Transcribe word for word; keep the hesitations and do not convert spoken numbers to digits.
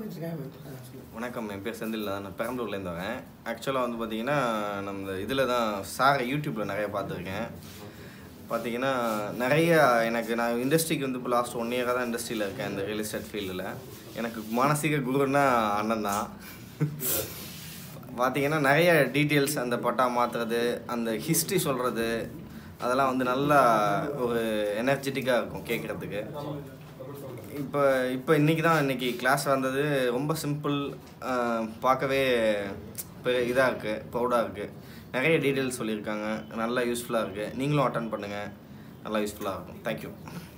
வணக்கம், என் பேர் செந்தில். நான் பெரம்பலூர்லேருந்து வரேன். ஆக்சுவலாக வந்து பார்த்தீங்கன்னா நம்ம இதில் தான் சாரை யூடியூப்பில் நிறைய பார்த்துருக்கேன். பார்த்தீங்கன்னா நிறைய எனக்கு நான் இண்டஸ்ட்ரிக்கு வந்து இப்போ லாஸ்ட் ஒன் இயராக தான் இண்டஸ்ட்ரியில் இருக்கேன். இந்த ரியல் எஸ்டேட் ஃபீல்டில் எனக்கு மானசீக குருன்னா அண்ணன் தான். பார்த்தீங்கன்னா நிறைய டீட்டெயில்ஸ், அந்த பட்டா மாற்றுறது, அந்த ஹிஸ்ட்ரி சொல்கிறது, அதெல்லாம் வந்து நல்லா ஒரு எனர்ஜெட்டிக்காக இருக்கும் கேட்குறதுக்கு. இப்போ இப்போ இன்றைக்கி தான் இன்றைக்கி கிளாஸ் வந்தது. ரொம்ப சிம்பிள், பார்க்கவே இப்போ இதாக இருக்குது, ப்ரௌடாக இருக்குது. நிறைய டீட்டெயில்ஸ் சொல்லியிருக்காங்க, நல்லா யூஸ்ஃபுல்லாக இருக்குது. நீங்களும் அட்டன் பண்ணுங்கள், நல்லா யூஸ்ஃபுல்லாக இருக்கும். தேங்க்யூ.